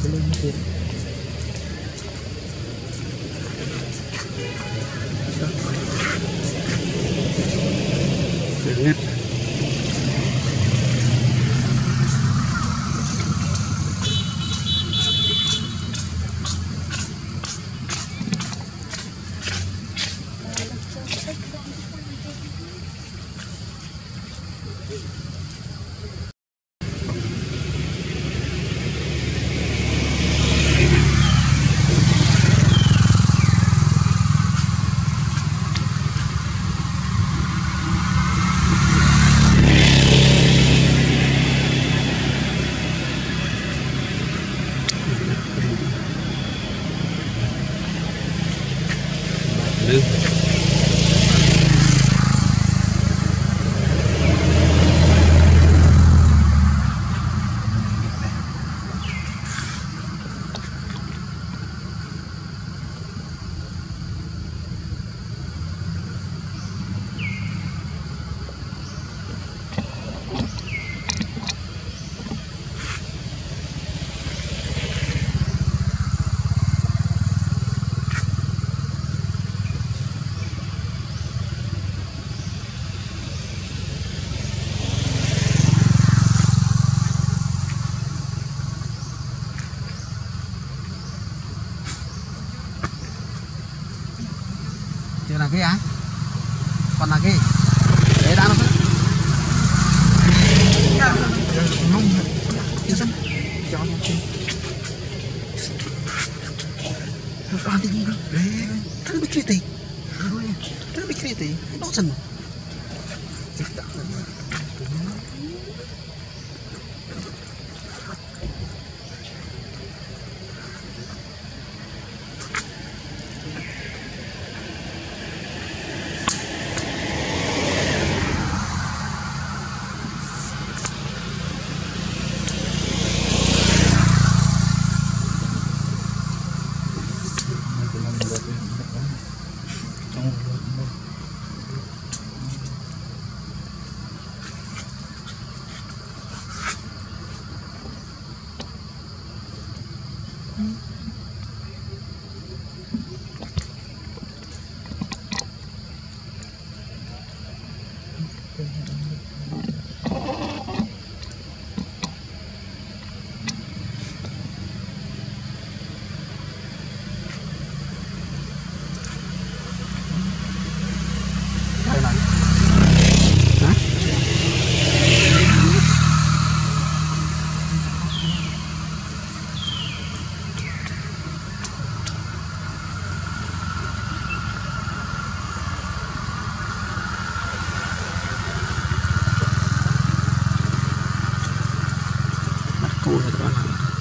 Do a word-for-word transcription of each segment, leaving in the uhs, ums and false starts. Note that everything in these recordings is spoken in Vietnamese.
là cái á, còn là cái để đã nó nông chưa xong cho nó trên nó ăn gì đó đấy thứ bị kia thứ bị kia thì nó sần cua rồi các bạn.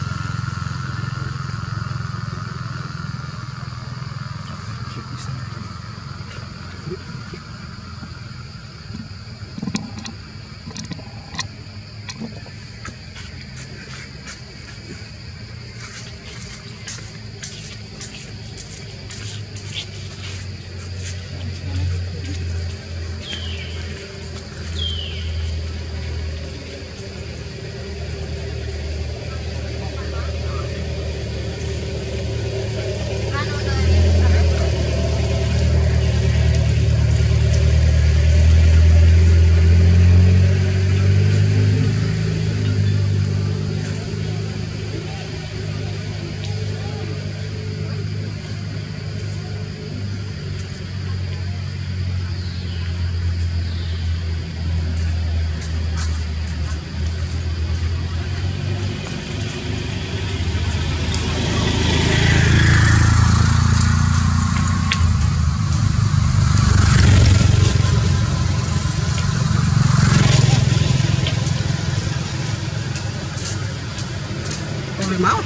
Máu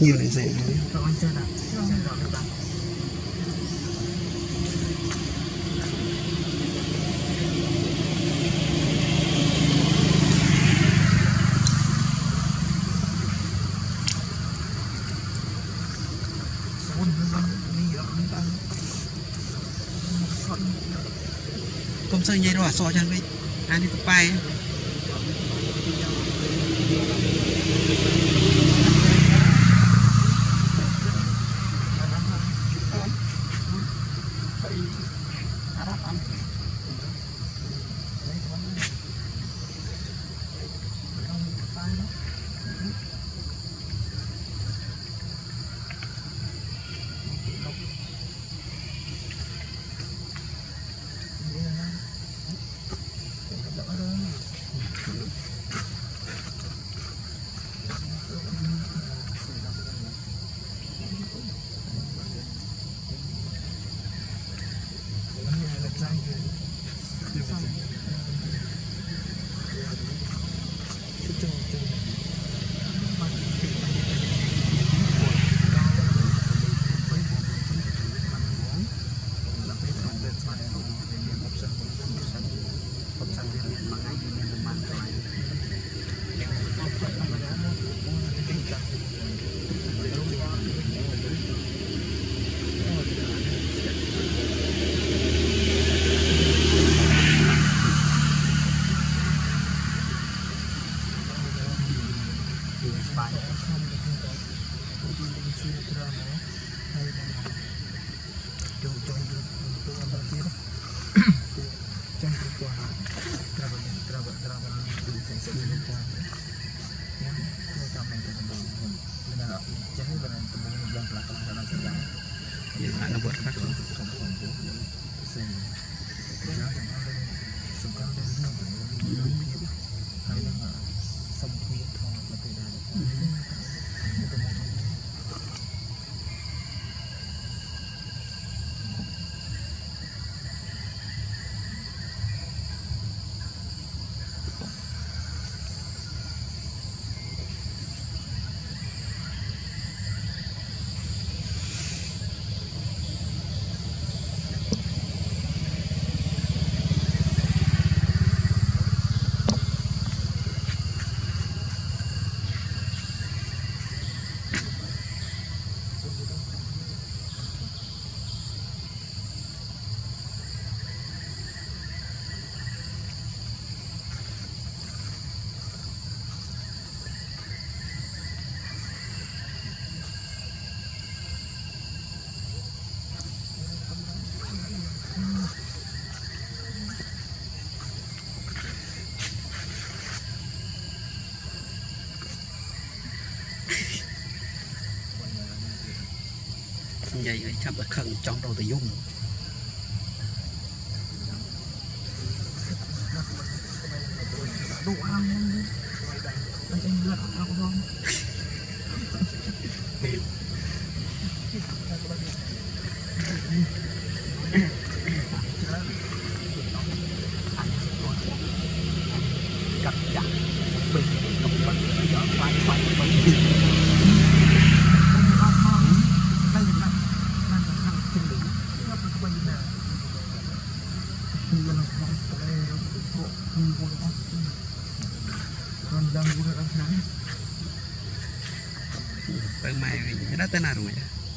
nhiều này dễ công sơ nhây rồi so chân với anh đi tập bay vậy ấy chắp ở khẩn trong đầu tự dung đủ ăn anh em lật ăn không cặp chặt bình đồng bằng gió phai phai bình Primate nó tên nào rồi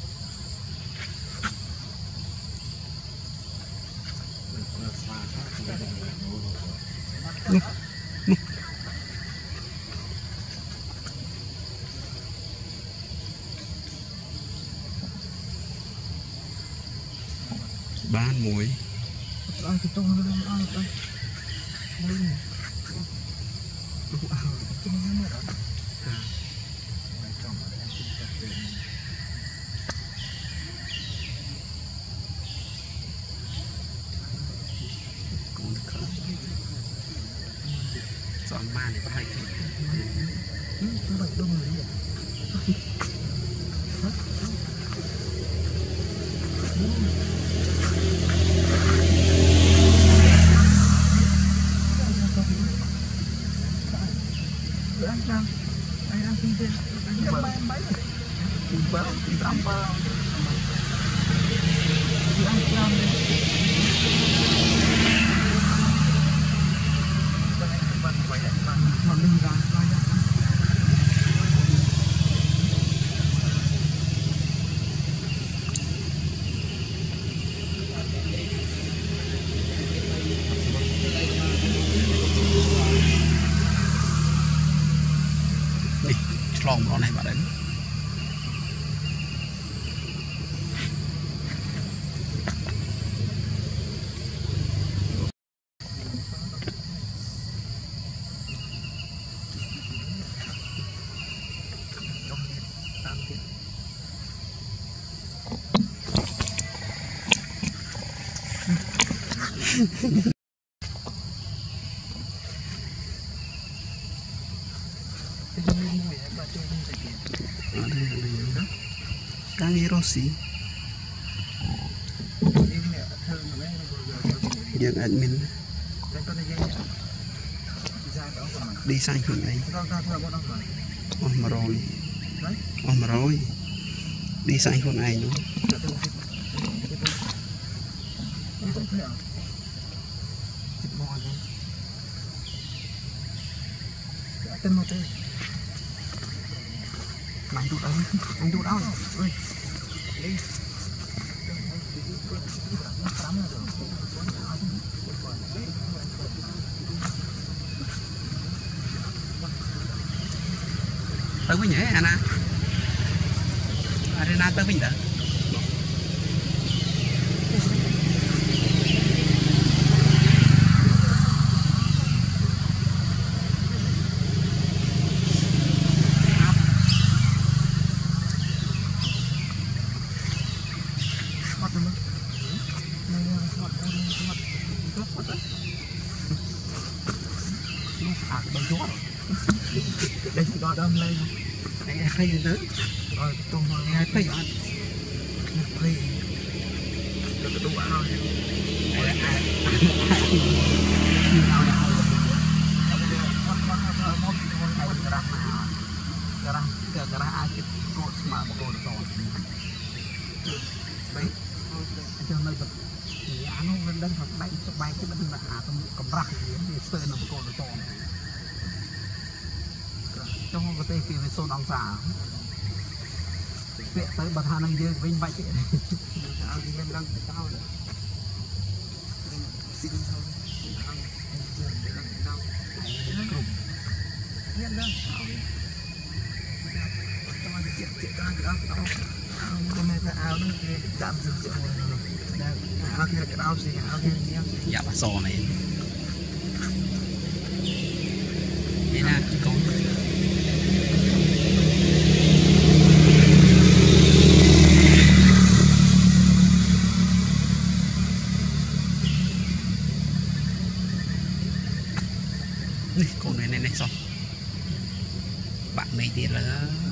bán muối ăn cái tôm nó ăn được đây đủ ăn cái nó nữa đó chọn ma này có hai cái cái bệnh đông rồi anh đang anh đang phi trên anh đang bay bay bơ đi ăn bơ đi ăn cơm đi mình đi ra ra ra đi lòng nó này bạn đấy đang đi Rossi dân admin đi sang hướng này ôi mà rồi ôi mà rồi đi sang hướng này nữa tên một tên anh đút đâu anh đút đâu ơi đi tới với nhé Anna Ariana tới với nhỉ đây thì đo đâm lên đây là cây nữa rồi tôm hai cây ăn cây được cái đủ ăn rồi đây là ai nào nào một con này cái răng nào cái răng cái cái răng ai cái cột mà một cột to đấy cho nên là nhà nó lên đơn hoặc đánh cho bay chứ bên là à cầm răng gì sờ nó một cột to trong cái tay kia về xôn ông xả vẽ tới bật hà năng dương vinh bạch áo thì em đang tao đấy xin thôi nhận đâu cho anh chuyện chuyện đang áo áo hôm nay cái áo nó giảm dừng chuyện áo kia cái áo gì áo kia gì dạ bà sò này thế là có con này này này xong bạn này thì là